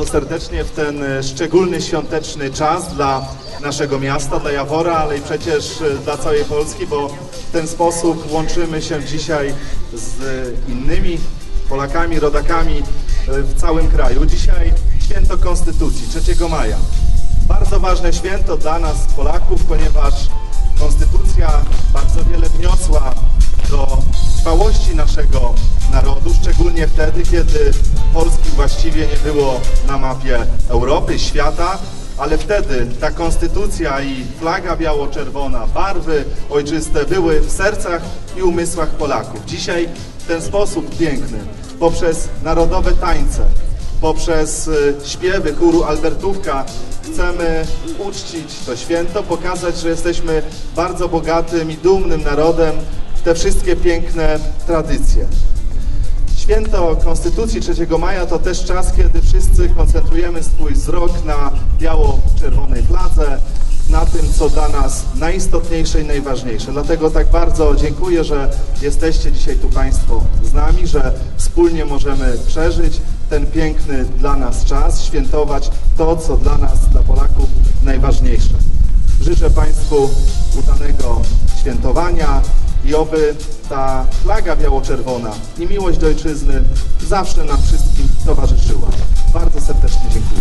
bardzo serdecznie w ten szczególny świąteczny czas dla naszego miasta, dla Jawora, ale i przecież dla całej Polski, bo w ten sposób łączymy się dzisiaj z innymi Polakami, rodakami w całym kraju. Dzisiaj święto Konstytucji, 3 maja. Bardzo ważne święto dla nas, Polaków, ponieważ Konstytucja bardzo wiele wniosła do trwałości naszego narodu, szczególnie wtedy, kiedy Polski właściwie nie było na mapie Europy, świata, ale wtedy ta konstytucja i flaga biało-czerwona, barwy ojczyste były w sercach i umysłach Polaków. Dzisiaj w ten sposób piękny, poprzez narodowe tańce, poprzez śpiewy chóru Albertówka chcemy uczcić to święto, pokazać, że jesteśmy bardzo bogatym i dumnym narodem, te wszystkie piękne tradycje. Święto Konstytucji 3 maja to też czas, kiedy wszyscy koncentrujemy swój wzrok na biało-czerwonej fladze, na tym, co dla nas najistotniejsze i najważniejsze. Dlatego tak bardzo dziękuję, że jesteście dzisiaj tu Państwo z nami, że wspólnie możemy przeżyć ten piękny dla nas czas, świętować to, co dla nas, dla Polaków najważniejsze. Życzę Państwu udanego świętowania i oby ta flaga biało-czerwona i miłość do ojczyzny zawsze nam wszystkim towarzyszyła. Bardzo serdecznie dziękuję.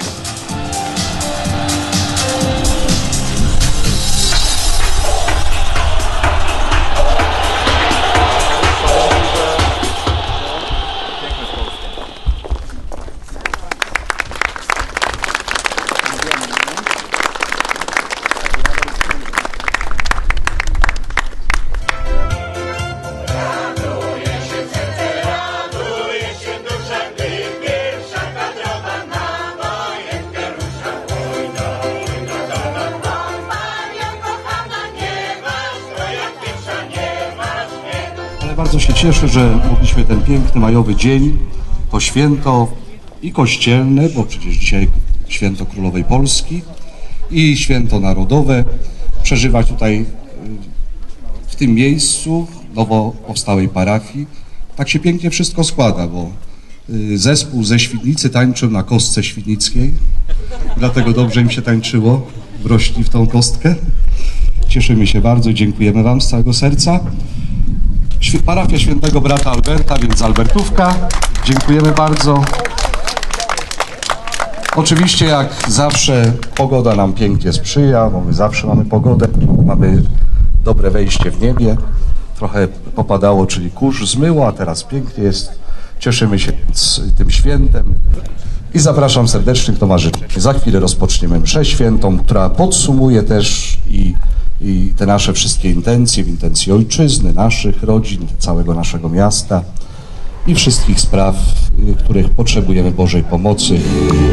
Bardzo się cieszę, że mogliśmy ten piękny majowy dzień, to święto i kościelne, bo przecież dzisiaj święto Królowej Polski i święto narodowe przeżywać tutaj w tym miejscu nowo powstałej parafii. Tak się pięknie wszystko składa, bo zespół ze Świdnicy tańczył na kostce świdnickiej, dlatego dobrze im się tańczyło, wrośli w tą kostkę. Cieszymy się bardzo, dziękujemy Wam z całego serca. Parafia Świętego Brata Alberta, więc Albertówka. Dziękujemy bardzo. Oczywiście jak zawsze pogoda nam pięknie sprzyja, bo my zawsze mamy pogodę, mamy dobre wejście w niebie. Trochę popadało, czyli kurz zmyło, a teraz pięknie jest. Cieszymy się z tym świętem i zapraszam serdecznie towarzyszy. Za chwilę rozpoczniemy mszę świętą, która podsumuje też i te nasze wszystkie intencje, w intencji ojczyzny, naszych rodzin, całego naszego miasta i wszystkich spraw, których potrzebujemy Bożej pomocy.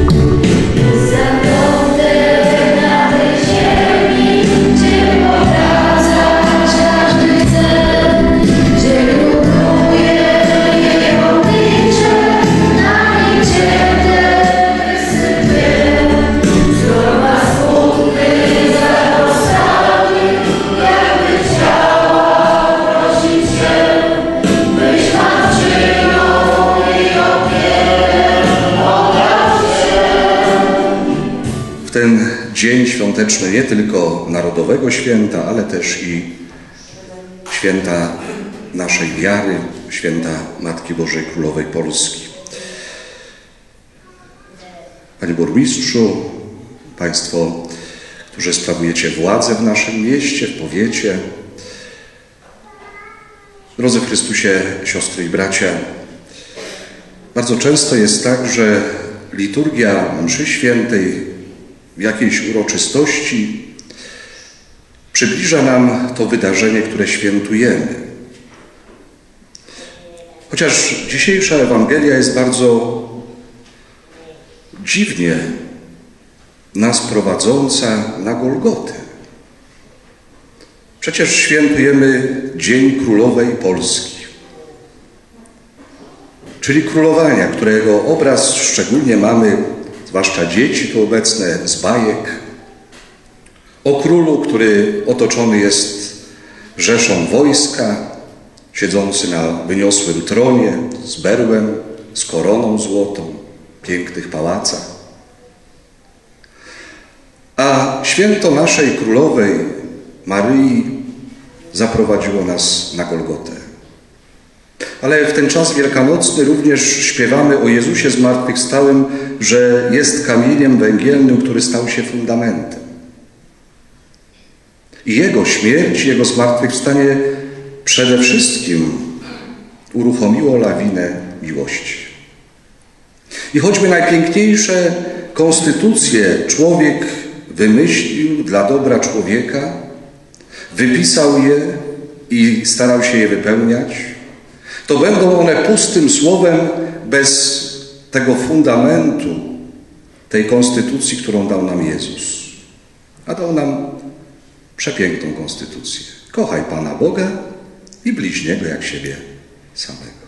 Ten dzień świąteczny nie tylko narodowego święta, ale też i święta naszej wiary, święta Matki Bożej Królowej Polski. Panie burmistrzu, Państwo, którzy sprawujecie władzę w naszym mieście, w powiecie, drodzy w Chrystusie, siostry i bracia, bardzo często jest tak, że liturgia mszy świętej w jakiejś uroczystości przybliża nam to wydarzenie, które świętujemy. Chociaż dzisiejsza Ewangelia jest bardzo dziwnie nas prowadząca na Golgotę. Przecież świętujemy Dzień Królowej Polski, czyli królowania, którego obraz szczególnie mamy, zwłaszcza dzieci tu obecne, z bajek, o królu, który otoczony jest rzeszą wojska, siedzący na wyniosłym tronie, z berłem, z koroną złotą, pięknych pałacach. A święto naszej Królowej Maryi zaprowadziło nas na Golgotę. Ale w ten czas wielkanocny również śpiewamy o Jezusie zmartwychwstałym, że jest kamieniem węgielnym, który stał się fundamentem. I Jego śmierć, Jego zmartwychwstanie przede wszystkim uruchomiło lawinę miłości. I choćby najpiękniejsze konstytucje człowiek wymyślił dla dobra człowieka, wypisał je i starał się je wypełniać, to będą one pustym słowem bez tego fundamentu, tej konstytucji, którą dał nam Jezus. A dał nam przepiękną konstytucję. Kochaj Pana Boga i bliźniego jak siebie samego.